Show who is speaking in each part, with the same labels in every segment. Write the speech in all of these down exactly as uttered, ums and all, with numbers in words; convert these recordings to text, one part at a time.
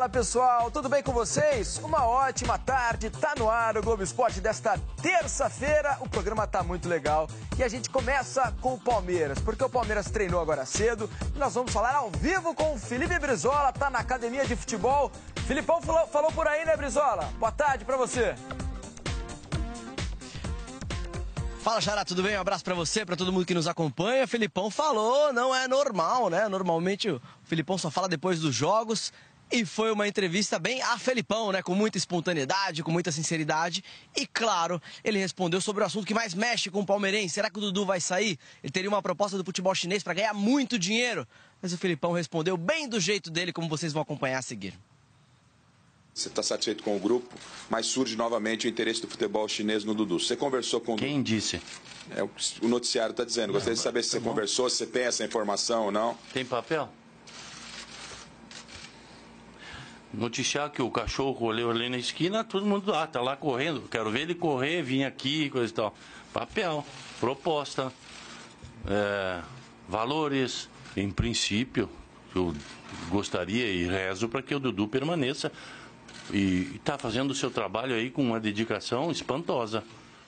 Speaker 1: Fala pessoal, tudo bem com vocês? Uma ótima tarde, tá no ar o Globo Esporte desta terça-feira. O programa tá muito legal e a gente começa com o Palmeiras, porque o Palmeiras treinou agora cedo e nós vamos falar ao vivo com o Felipe Brizola, tá na academia de futebol. Filipão falou, falou por aí, né, Brizola? Boa tarde pra você.
Speaker 2: Fala, Xará, tudo bem? Um abraço pra você, pra todo mundo que nos acompanha. Felipão falou, não é normal, né? Normalmente o Felipão só fala depois dos jogos. E foi uma entrevista bem a Felipão, né? Com muita espontaneidade, com muita sinceridade. E, claro, ele respondeu sobre o assunto que mais mexe com o palmeirense. Será que o Dudu vai sair? Ele teria uma proposta do futebol chinês pra ganhar muito dinheiro. Mas o Felipão respondeu bem do jeito dele, como vocês vão acompanhar a seguir.
Speaker 3: Você está satisfeito com o grupo, mas surge novamente o interesse do futebol chinês no Dudu. Você conversou com o
Speaker 4: Quem disse?
Speaker 3: É, o noticiário está dizendo. Gostaria de saber se você conversou, se você tem essa informação ou não.
Speaker 4: Tem papel? Noticiar que o cachorro olhou ali na esquina, todo mundo ah, tá lá correndo. Quero ver ele correr, vir aqui, coisa e tal. Papel, proposta, é, valores. Em princípio, eu gostaria e rezo para que o Dudu permaneça. E está fazendo o seu trabalho aí com uma dedicação espantosa.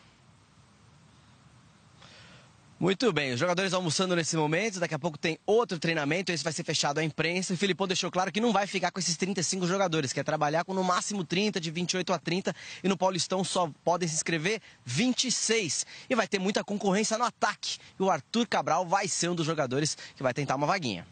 Speaker 2: Muito bem, os jogadores almoçando nesse momento, daqui a pouco tem outro treinamento, esse vai ser fechado à imprensa. E o Filipão deixou claro que não vai ficar com esses trinta e cinco jogadores, quer trabalhar com no máximo trinta, de vinte e oito a trinta, e no Paulistão só podem se inscrever vinte e seis. E vai ter muita concorrência no ataque, e o Arthur Cabral vai ser um dos jogadores que vai tentar uma vaguinha.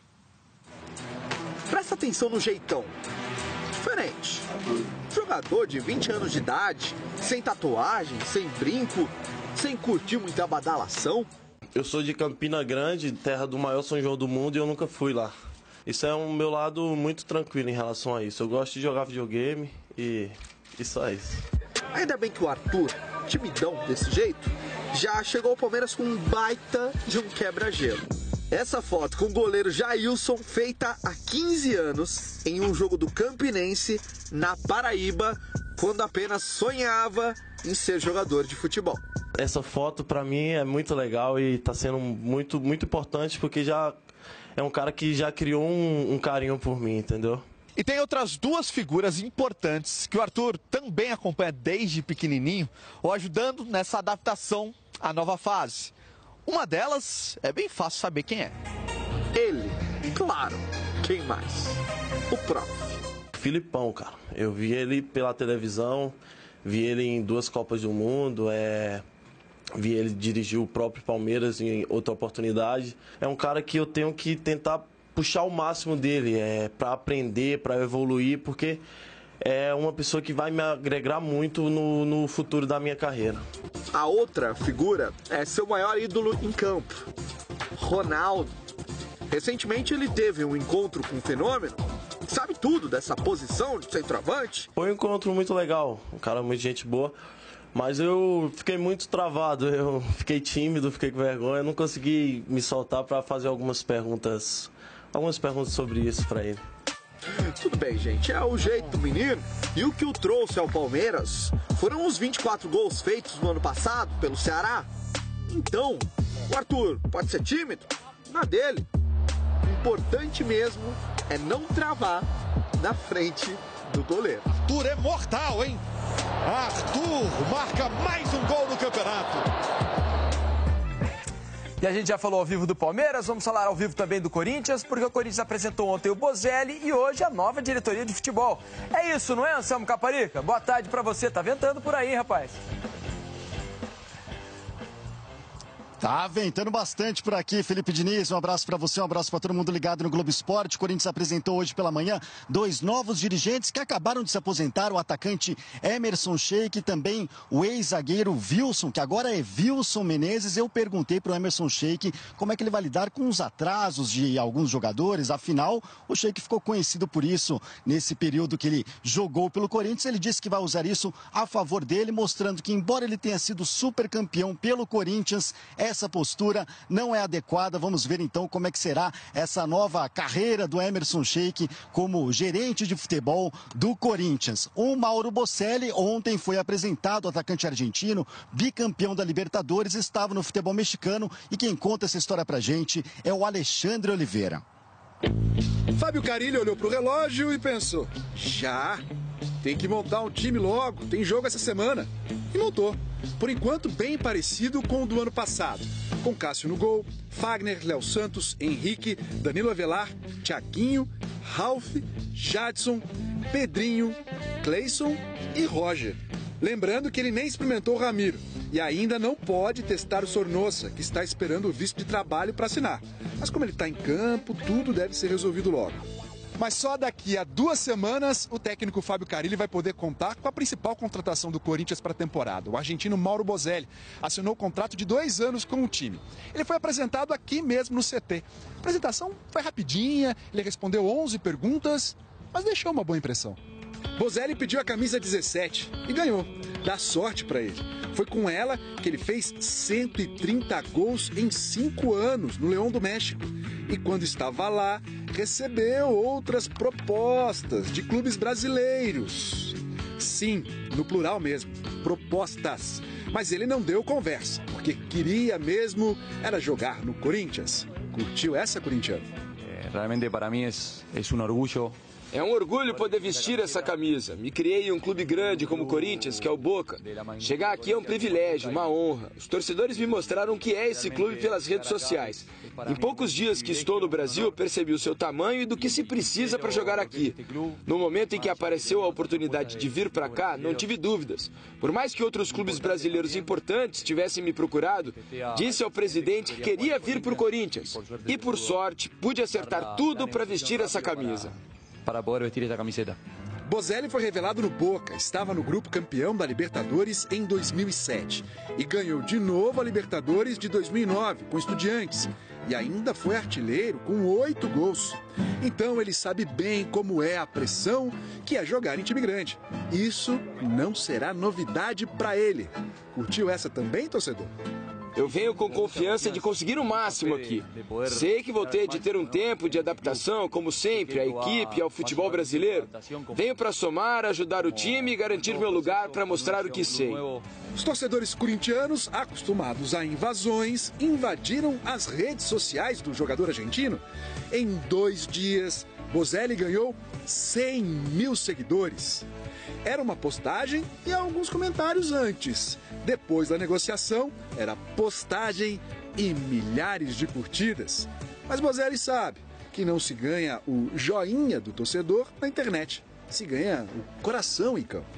Speaker 5: Presta atenção no jeitão. Diferente. Jogador de vinte anos de idade, sem tatuagem, sem brinco, sem curtir muita badalação.
Speaker 6: Eu sou de Campina Grande, terra do maior São João do mundo, e eu nunca fui lá. Isso é um meu lado muito tranquilo em relação a isso. Eu gosto de jogar videogame e, e só isso.
Speaker 5: Ainda bem que o Arthur, timidão desse jeito, já chegou ao Palmeiras com um baita de um quebra-gelo. Essa foto com o goleiro Jailson, feita há quinze anos, em um jogo do Campinense, na Paraíba, quando apenas sonhava em ser jogador de futebol.
Speaker 6: Essa foto pra mim é muito legal e tá sendo muito, muito importante, porque já é um cara que já criou um, um carinho por mim, entendeu?
Speaker 7: E tem outras duas figuras importantes que o Arthur também acompanha desde pequenininho, o ajudando nessa adaptação à nova fase. Uma delas é bem fácil saber quem é.
Speaker 5: Ele, claro, quem mais? O próprio
Speaker 6: Filipão, cara. Eu vi ele pela televisão, vi ele em duas Copas do Mundo, é... vi ele dirigir o próprio Palmeiras em outra oportunidade. É um cara que eu tenho que tentar puxar o máximo dele, é, para aprender, para evoluir, porque é uma pessoa que vai me agregar muito no, no futuro da minha carreira.
Speaker 5: A outra figura é seu maior ídolo em campo, Ronaldo. Recentemente ele teve um encontro com um fenômeno, sabe tudo dessa posição de centroavante.
Speaker 6: Foi um encontro muito legal, um cara muito gente boa, mas eu fiquei muito travado, eu fiquei tímido, fiquei com vergonha, não consegui me soltar para fazer algumas perguntas, algumas perguntas sobre isso para ele.
Speaker 5: Tudo bem, gente, é o jeito do menino. E o que o trouxe ao Palmeiras foram os vinte e quatro gols feitos no ano passado pelo Ceará. Então, o Arthur pode ser tímido? Na dele. O importante mesmo é não travar na frente do goleiro.
Speaker 7: Arthur é mortal, hein? Arthur marca mais um gol no campeonato.
Speaker 1: E a gente já falou ao vivo do Palmeiras, vamos falar ao vivo também do Corinthians, porque o Corinthians apresentou ontem o Bozelli e hoje a nova diretoria de futebol. É isso, não é, Anselmo Caparica? Boa tarde pra você, tá ventando por aí, hein, rapaz?
Speaker 8: Tá ventando bastante por aqui, Felipe Diniz. Um abraço para você, um abraço para todo mundo ligado no Globo Esporte. O Corinthians apresentou hoje pela manhã dois novos dirigentes que acabaram de se aposentar: o atacante Emerson Sheik e também o ex-zagueiro Wilson, que agora é Wilson Menezes. Eu perguntei para o Emerson Sheik como é que ele vai lidar com os atrasos de alguns jogadores. Afinal, o Sheik ficou conhecido por isso nesse período que ele jogou pelo Corinthians. Ele disse que vai usar isso a favor dele, mostrando que, embora ele tenha sido super campeão pelo Corinthians, essa postura não é adequada. Vamos ver então como é que será essa nova carreira do Emerson Sheik como gerente de futebol do Corinthians. O Mauro Bocelli ontem foi apresentado, o atacante argentino, bicampeão da Libertadores, estava no futebol mexicano, e quem conta essa história pra gente é o Alexandre Oliveira.
Speaker 9: Fábio Carille olhou pro relógio e pensou: já, tem que montar um time logo, tem jogo essa semana. E montou. Por enquanto, bem parecido com o do ano passado. Com Cássio no gol, Fagner, Léo Santos, Henrique, Danilo Avelar, Thiaguinho, Ralf, Jadson, Pedrinho, Cleison e Roger. Lembrando que ele nem experimentou o Ramiro e ainda não pode testar o Sornosa, que está esperando o visto de trabalho para assinar. Mas como ele está em campo, tudo deve ser resolvido logo. Mas só daqui a duas semanas o técnico Fábio Carille vai poder contar com a principal contratação do Corinthians para a temporada. O argentino Mauro Bozelli assinou um contrato de dois anos com o time. Ele foi apresentado aqui mesmo no C T. A apresentação foi rapidinha, ele respondeu onze perguntas, mas deixou uma boa impressão. Bozelli pediu a camisa dezessete e ganhou. Dá sorte para ele. Foi com ela que ele fez cento e trinta gols em cinco anos no Leão do México. E quando estava lá, recebeu outras propostas de clubes brasileiros. Sim, no plural mesmo, propostas. Mas ele não deu conversa, porque queria mesmo era jogar no Corinthians. Curtiu essa, corintiano?
Speaker 10: Realmente para mim é, é um orgulho.
Speaker 11: É um orgulho poder vestir essa camisa. Me criei em um clube grande como o Corinthians, que é o Boca. Chegar aqui é um privilégio, uma honra. Os torcedores me mostraram o que é esse clube pelas redes sociais. Em poucos dias que estou no Brasil, percebi o seu tamanho e do que se precisa para jogar aqui. No momento em que apareceu a oportunidade de vir para cá, não tive dúvidas. Por mais que outros clubes brasileiros importantes tivessem me procurado, disse ao presidente que queria vir para o Corinthians. E por sorte, pude acertar tudo para vestir essa camisa.
Speaker 10: Para poder vestir essa camiseta.
Speaker 9: Bozelli foi revelado no Boca, estava no grupo campeão da Libertadores em dois mil e sete e ganhou de novo a Libertadores de dois mil e nove com Estudiantes e ainda foi artilheiro com oito gols. Então ele sabe bem como é a pressão que é jogar em time grande. Isso não será novidade para ele. Curtiu essa também, torcedor?
Speaker 11: Eu venho com confiança de conseguir o máximo aqui. Sei que vou ter de ter um tempo de adaptação, como sempre, à equipe e ao futebol brasileiro. Venho para somar, ajudar o time e garantir meu lugar para mostrar o que sei.
Speaker 9: Os torcedores corintianos, acostumados a invasões, invadiram as redes sociais do jogador argentino. Em dois dias, Bozelli ganhou cem mil seguidores. Era uma postagem e alguns comentários antes. Depois da negociação, era postagem e milhares de curtidas. Mas Bozelli sabe que não se ganha o joinha do torcedor na internet. Se ganha o coração em campo.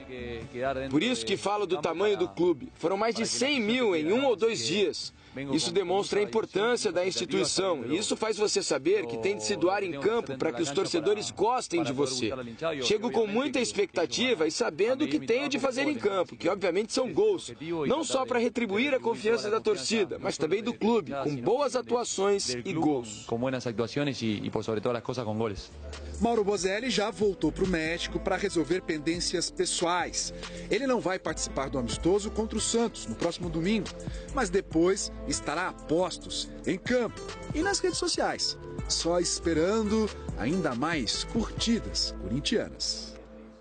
Speaker 11: Por isso que falo do tamanho do clube. Foram mais de cem mil em um ou dois dias. Isso demonstra a importância da instituição e isso faz você saber que tem de se doar em campo para que os torcedores gostem de você. Chego com muita expectativa e sabendo o que tenho de fazer em campo, que obviamente são gols, não só para retribuir a confiança da torcida, mas também do clube, com boas atuações e gols.
Speaker 10: Com boas atuações e, e por sobre todas as coisas, com gols.
Speaker 9: Mauro Bozelli já voltou para o México para resolver pendências pessoais. Ele não vai participar do amistoso contra o Santos no próximo domingo, mas depois estará a postos em campo e nas redes sociais, só esperando ainda mais curtidas corintianas.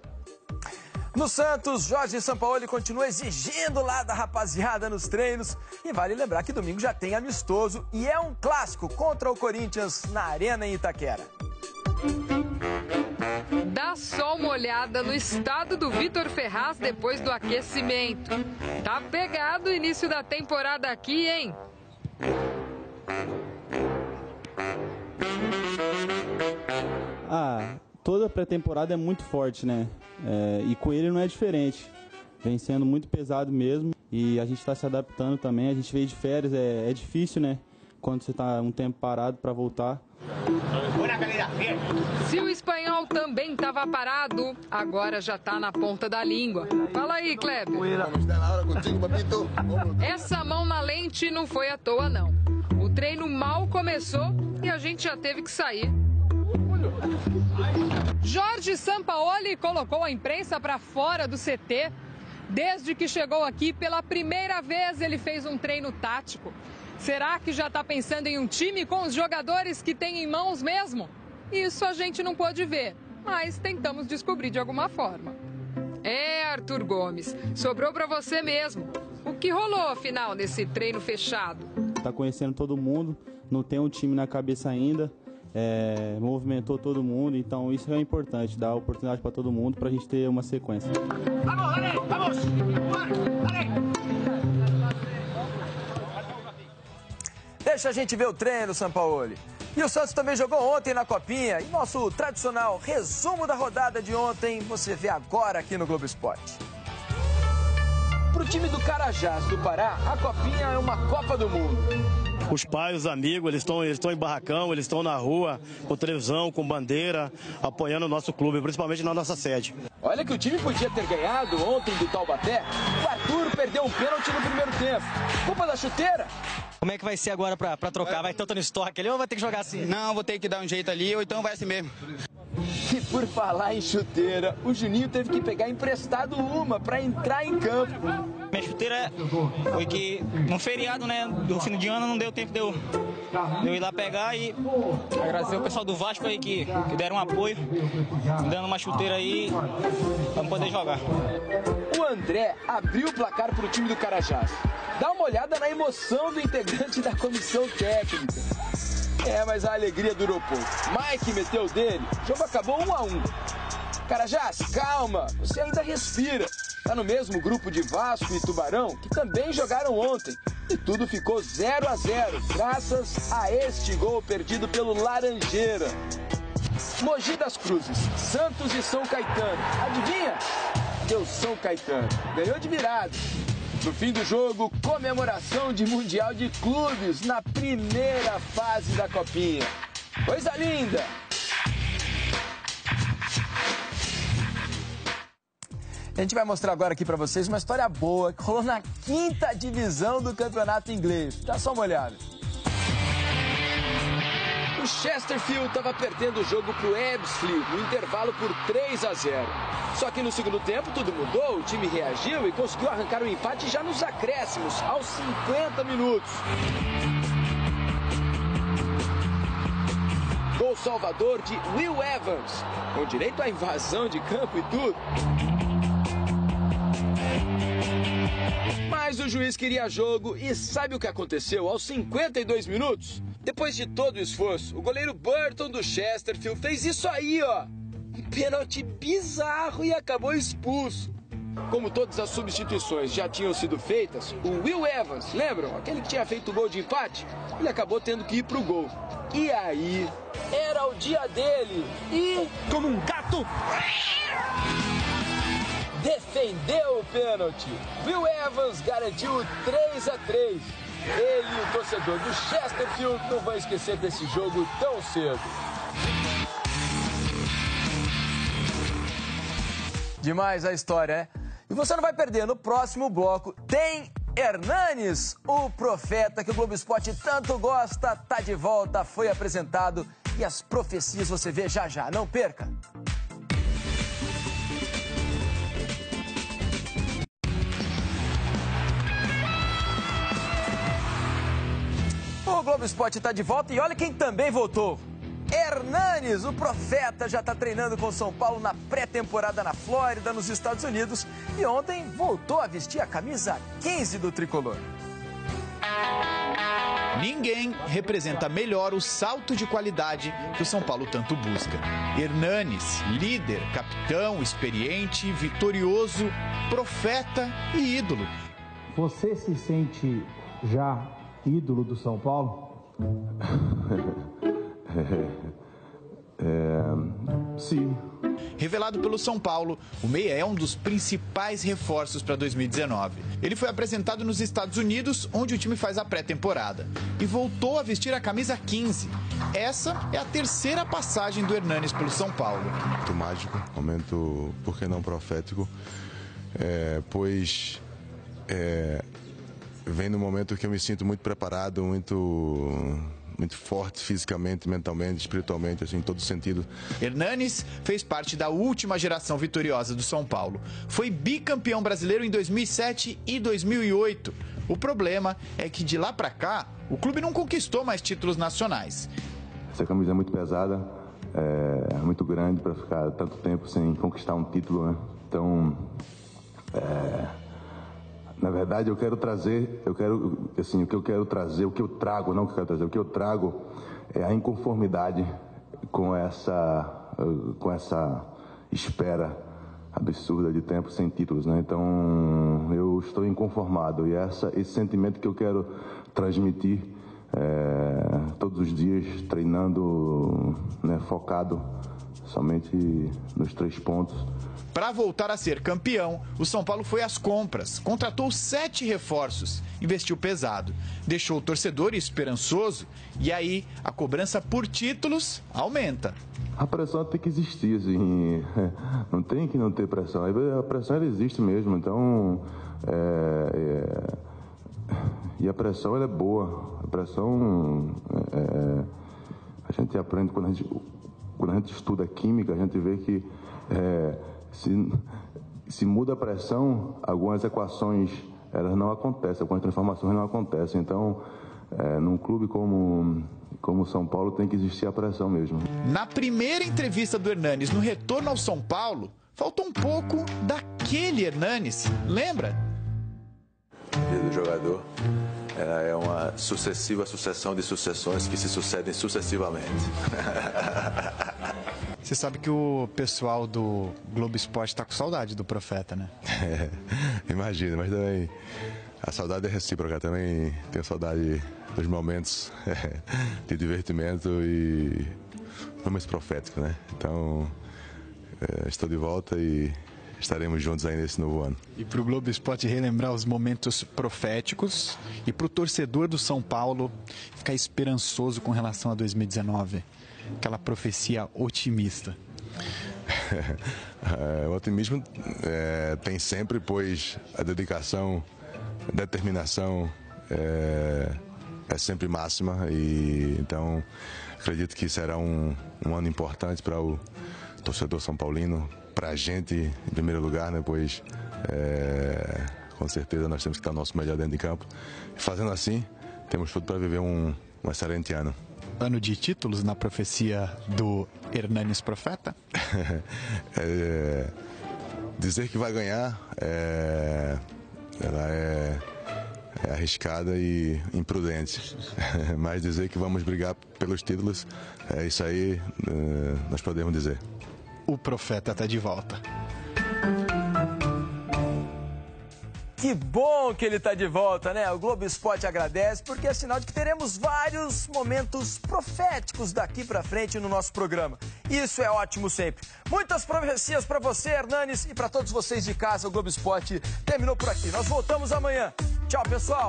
Speaker 1: No Santos, Jorge Sampaoli continua exigindo lá da rapaziada nos treinos. E vale lembrar que domingo já tem amistoso e é um clássico contra o Corinthians na Arena em Itaquera.
Speaker 12: Dá só uma olhada no estado do Vitor Ferraz depois do aquecimento. Tá pegado o início da temporada aqui, hein?
Speaker 13: Ah, toda pré-temporada é muito forte, né? É, e com ele não é diferente. Vem sendo muito pesado mesmo e a gente está se adaptando também. A gente veio de férias, é, é difícil, né? Quando você está um tempo parado para voltar.
Speaker 12: Se o espanhol também estava parado, agora já está na ponta da língua. Fala aí, Kleber. Essa mão na lente não foi à toa, não. O treino mal começou e a gente já teve que sair. Jorge Sampaoli colocou a imprensa para fora do C T. Desde que chegou aqui, pela primeira vez ele fez um treino tático. Será que já está pensando em um time com os jogadores que tem em mãos mesmo? Isso a gente não pôde ver, mas tentamos descobrir de alguma forma. É, Arthur Gomes, sobrou para você mesmo. O que rolou, afinal, nesse treino fechado?
Speaker 13: Está conhecendo todo mundo, não tem um time na cabeça ainda. é, movimentou todo mundo, então isso é importante, dar oportunidade para todo mundo para a gente ter uma sequência.
Speaker 1: Vamos, dale, vamos! Dale. Deixa a gente ver o treino, Sampaoli. E o Santos também jogou ontem na Copinha. E nosso tradicional resumo da rodada de ontem você vê agora aqui no Globo Esporte. Para o time do Carajás do Pará, a Copinha é uma Copa do Mundo.
Speaker 14: Os pais, os amigos, eles estão eles estão em barracão, eles estão na rua, com televisão, com bandeira, apoiando o nosso clube, principalmente na nossa sede.
Speaker 1: Olha que o time podia ter ganhado ontem do Taubaté. O Arthur perdeu um pênalti no primeiro tempo. Culpa da chuteira?
Speaker 15: Como é que vai ser agora pra, pra trocar? Vai tanto no estoque ali ou vai ter que jogar assim?
Speaker 16: Não, vou ter que dar um jeito ali ou então vai assim mesmo.
Speaker 1: E por falar em chuteira, o Juninho teve que pegar emprestado uma pra entrar em campo.
Speaker 15: Minha chuteira foi que no feriado, né, do fim de ano não deu tempo de eu, de eu ir lá pegar e agradecer o pessoal do Vasco aí que, que deram um apoio, dando uma chuteira aí pra poder jogar.
Speaker 1: O André abriu o placar pro time do Carajás. Dá uma olhada na emoção do integrante da comissão técnica. É, mas a alegria durou pouco. Mike meteu o dele, o jogo acabou um a um. Carajás, calma, você ainda respira. Tá no mesmo grupo de Vasco e Tubarão, que também jogaram ontem. E tudo ficou zero a zero, graças a este gol perdido pelo Laranjeira. Mogi das Cruzes, Santos e São Caetano. Adivinha? Deu São Caetano. Ganhou de virada. No fim do jogo, comemoração de Mundial de Clubes na primeira fase da Copinha. Coisa linda! A gente vai mostrar agora aqui pra vocês uma história boa que rolou na quinta divisão do campeonato inglês. Dá só uma olhada. O Chesterfield estava perdendo o jogo pro Ebbsfleet no intervalo por três a zero. Só que no segundo tempo tudo mudou, o time reagiu e conseguiu arrancar o empate já nos acréscimos, aos cinquenta minutos. Gol salvador de Will Evans, com direito à invasão de campo e tudo. Mas o juiz queria jogo e sabe o que aconteceu aos cinquenta e dois minutos? Depois de todo o esforço, o goleiro Burton do Chesterfield fez isso aí, ó. Um pênalti bizarro e acabou expulso. Como todas as substituições já tinham sido feitas, o Will Evans, lembram? Aquele que tinha feito o gol de empate? Ele acabou tendo que ir pro gol. E aí, era o dia dele e... como um gato... defendeu o pênalti. Will Evans garantiu três a três. Ele e o torcedor do Chesterfield não vão esquecer desse jogo tão cedo. Demais a história, né? E você não vai perder, no próximo bloco tem Hernanes, o profeta que o Globo Esporte tanto gosta, tá de volta, foi apresentado e as profecias você vê já já, não perca! O Globo Esporte está de volta e olha quem também voltou. Hernanes, o profeta, já está treinando com São Paulo na pré-temporada na Flórida, nos Estados Unidos. E ontem voltou a vestir a camisa quinze do tricolor.
Speaker 17: Ninguém representa melhor o salto de qualidade que o São Paulo tanto busca. Hernanes, líder, capitão, experiente, vitorioso, profeta e ídolo.
Speaker 18: Você se sente já ídolo do São Paulo?
Speaker 17: é, é, sim. Revelado pelo São Paulo, o meia é um dos principais reforços para dois mil e dezenove. Ele foi apresentado nos Estados Unidos, onde o time faz a pré-temporada, e voltou a vestir a camisa quinze. Essa é a terceira passagem do Hernanes pelo São Paulo.
Speaker 19: Momento mágico, momento, por que não profético, é, pois é, vem no momento que eu me sinto muito preparado, muito... muito forte fisicamente, mentalmente, espiritualmente, assim, em todo sentido.
Speaker 17: Hernanes fez parte da última geração vitoriosa do São Paulo. Foi bicampeão brasileiro em dois mil e sete e dois mil e oito. O problema é que de lá pra cá, o clube não conquistou mais títulos nacionais.
Speaker 19: Essa camisa é muito pesada, é muito grande para ficar tanto tempo sem conquistar um título, né? Então, é... na verdade, eu quero trazer, eu quero, assim, o que eu quero trazer, o que eu trago, não o que eu quero trazer, o que eu trago é a inconformidade com essa, com essa espera absurda de tempo sem títulos, né? Então eu estou inconformado e essa, esse sentimento que eu quero transmitir é, todos os dias, treinando, né, focado somente nos três pontos.
Speaker 17: Para voltar a ser campeão, o São Paulo foi às compras, contratou sete reforços, investiu pesado, deixou o torcedor esperançoso e aí a cobrança por títulos aumenta.
Speaker 19: A pressão tem que existir, assim, não tem que não ter pressão, a pressão ela existe mesmo, então, é, é, e a pressão ela é boa, a pressão, é, a gente aprende, quando a gente, quando a gente estuda química, a gente vê que é, se, se muda a pressão, algumas equações elas não acontecem, algumas transformações não acontecem, então, é, num clube como... Como São Paulo, tem que existir a pressão mesmo.
Speaker 17: Na primeira entrevista do Hernanes no retorno ao São Paulo, faltou um pouco daquele Hernanes. Lembra?
Speaker 20: A vida do jogador ela é uma sucessiva sucessão de sucessões que se sucedem sucessivamente.
Speaker 17: Você sabe que o pessoal do Globo Esporte está com saudade do Profeta, né?
Speaker 19: É, imagina, mas também a saudade é recíproca. Também tenho saudade dos momentos é, de divertimento e momentos proféticos, né? Então, é, estou de volta e estaremos juntos aí nesse novo ano.
Speaker 17: E para o Globo Esporte relembrar os momentos proféticos e para o torcedor do São Paulo ficar esperançoso com relação a dois mil e dezenove, aquela profecia otimista.
Speaker 19: É, o otimismo é, tem sempre, pois a dedicação, a determinação é, é sempre máxima e então acredito que será um, um ano importante para o torcedor são paulino, para a gente em primeiro lugar, né? Pois é, com certeza nós temos que estar nosso melhor dentro de campo e fazendo assim temos tudo para viver um, um excelente ano.
Speaker 17: Ano de títulos na profecia do Hernanes Profeta?
Speaker 19: é, dizer que vai ganhar é, ela é É arriscada e imprudente, mas dizer que vamos brigar pelos títulos, é isso aí, nós podemos dizer.
Speaker 17: O Profeta está de volta.
Speaker 1: Que bom que ele está de volta, né? O Globo Esporte agradece, porque é sinal de que teremos vários momentos proféticos daqui para frente no nosso programa. Isso é ótimo sempre. Muitas profecias para você, Hernanes, e para todos vocês de casa. O Globo Esporte terminou por aqui. Nós voltamos amanhã. Tchau, pessoal.